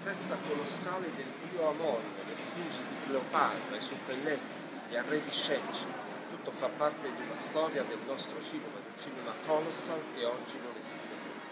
testa colossale del dio Amon, le sfingi di Cleopatra, i suppelletti, gli arredi scenici. Tutto fa parte di una storia del nostro cinema, di un cinema colossal che oggi non esiste più.